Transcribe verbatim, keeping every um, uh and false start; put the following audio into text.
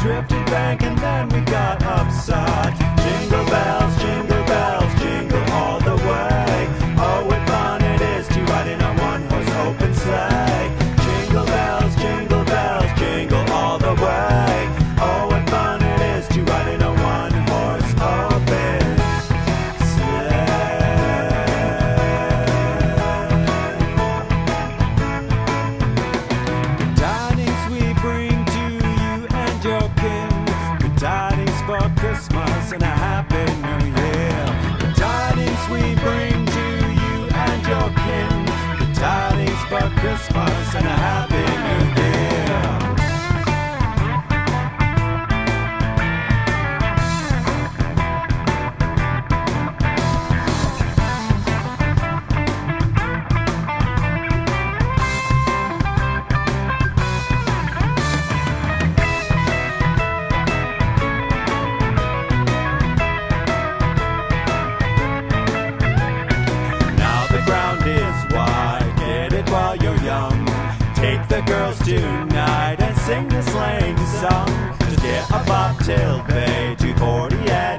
drifted back and then we got upside. Jingle bells, jingle bells, jingle all the way. Oh, what fun it is to ride in a one-horse open sleigh. Jingle bells, jingle bells, jingle all the way. Oh, what fun it is to ride in a one-horse open sleigh. Good tidings we bring to you and your kin. Good tidings for Christmas and a happy new year. Good tidings we bring to you and your kin. Good tidings for Christmas and a happy new year. Now the ground is wide, get it while you're young. Take the girls tonight and sing the sleighing song. Just get a bobtail bay, two forty